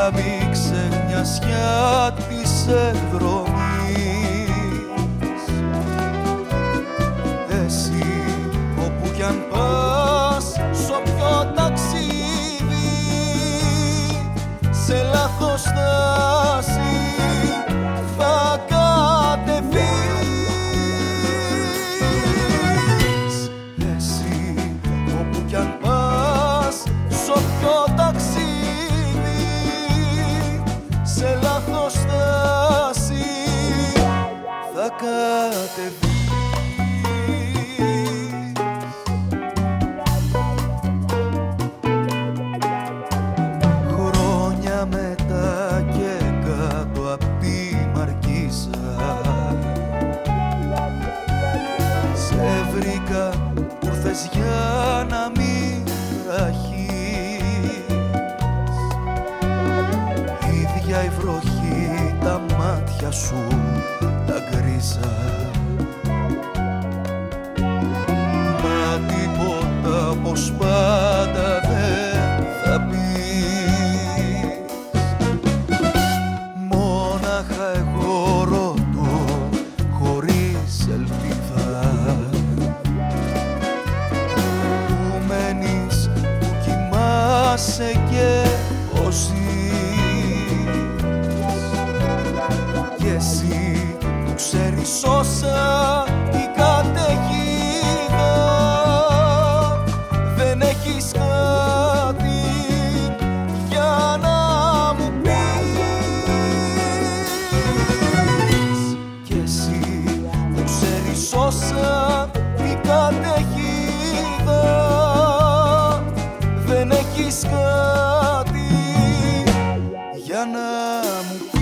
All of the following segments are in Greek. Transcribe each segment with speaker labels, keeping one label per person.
Speaker 1: γάμη ξεχνιασιά της εκδρομής. Εσύ όπου κι αν πας, σ' όποιο ταξίδι, σε λάθος στάση θα κατεβείς. Εσύ όπου κι αν πας, σ' όποιο ταξίδι, σε λάθος στάση θα κατεβείς. Χρόνια μετά και κάτω απ' τη Μαρκίζα σε βρήκα που ήρθες για να μην ραχείς. Ίδια η βροχή, τα μάτια σου τα γκρίζα, μα τίποτα όπως πάντα δεν θα πεις. Μόναχα εγώ ρωτώ χωρίς ελπίδα, που μένεις, που κοιμάσαι και πώς ζεις. Κι εσύ που ξέρεις όσα η καταιγίδα, δεν έχεις κάτι για να μου πεις. Κι εσύ που ξέρεις όσα η καταιγίδα, δεν έχεις κάτι για να μου πεις.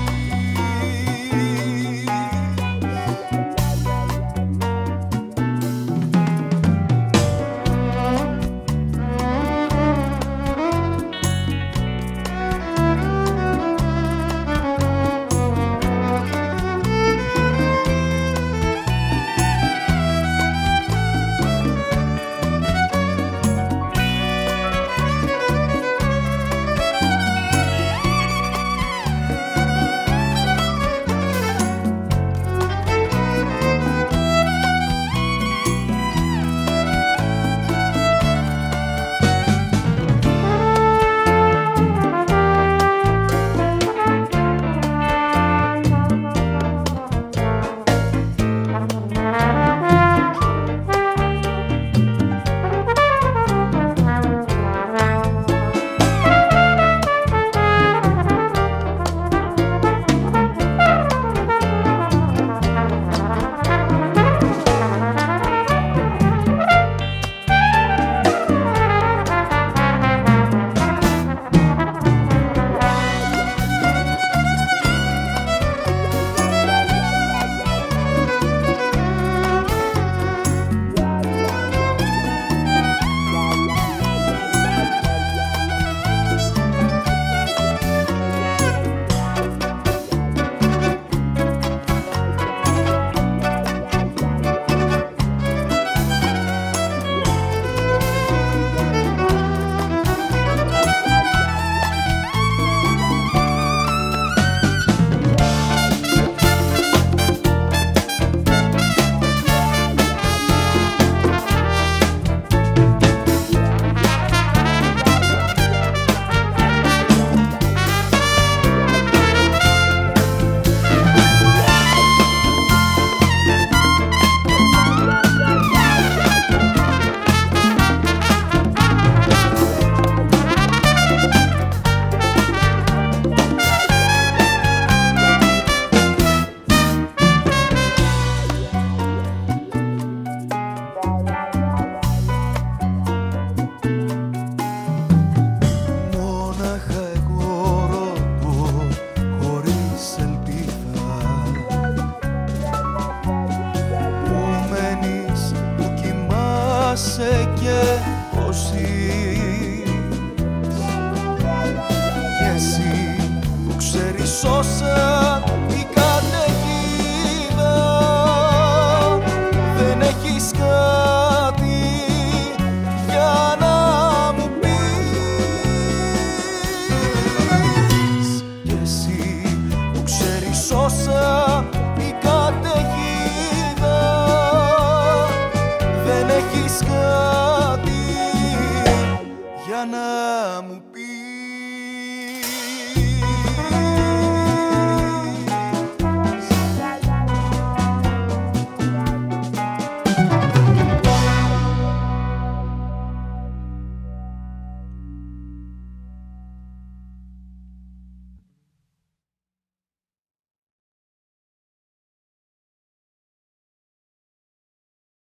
Speaker 1: θυμάσαι και πώς ζεις. Και εσύ που ξέρεις όσα